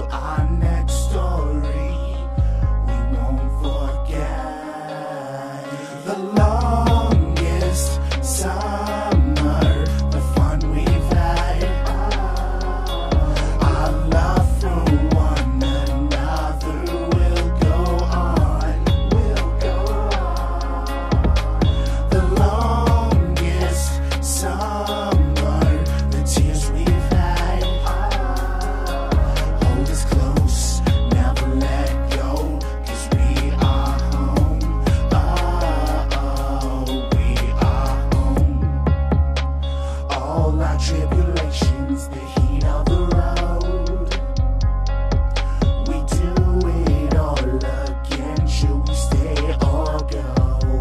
our next story, we won't forget the longest summer, the fun we've had. Our love for one another will go on, the longest summer, the tears we've had. Hold us close, never let go, 'cause we are home. Oh, we are home. All our tribulations, the heat of the road, we do it all again. Should we stay or go?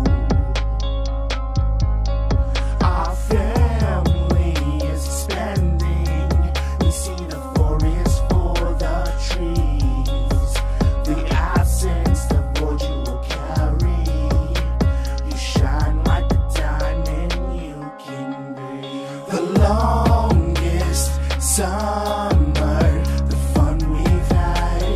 Our family is expanding. We see the forest for the trees. The absence, the void you will carry. You shine like the diamond you can be. The longest summer, the fun we've had.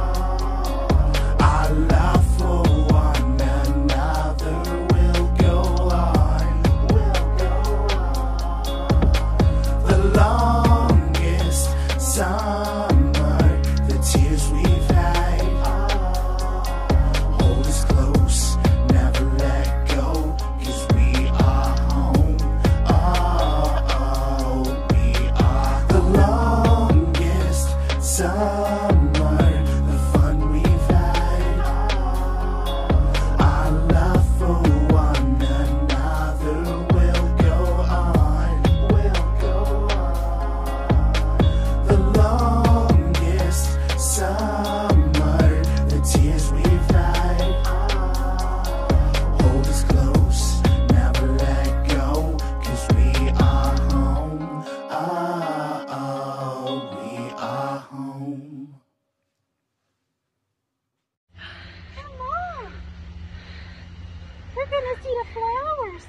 Our love for one another will go on, the longest summer, the tears we've had. Hold us close, never let go, 'cause we are home. Oh, we are the longest summer, the fun we've had. Our love for one another will go on, the longest summer, the tears we've had. Hold us close, never let go, 'cause we are home. Oh, we are home. Come on. We're gonna see the flowers.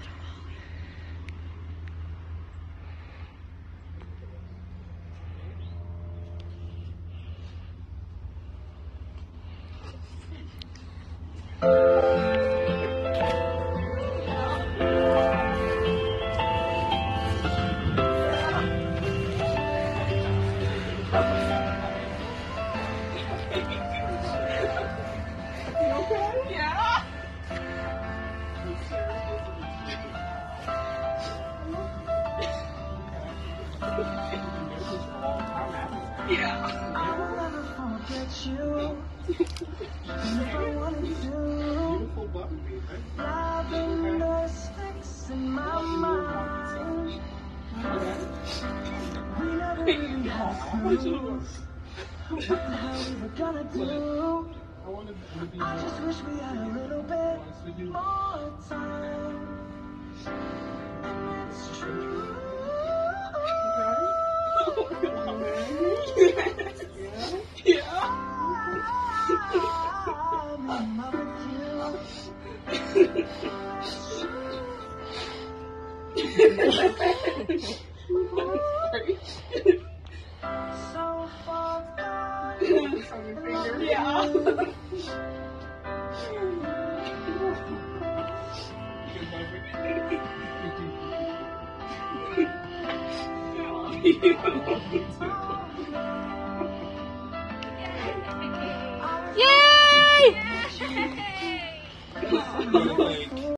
I will never forget you. And if I wanted to, lavender sticks in my mind. We never really had clues. What the hell we were gonna do? I just wish we had a little bit more time. And it's true. I'm in love with you. So far gone. Yay!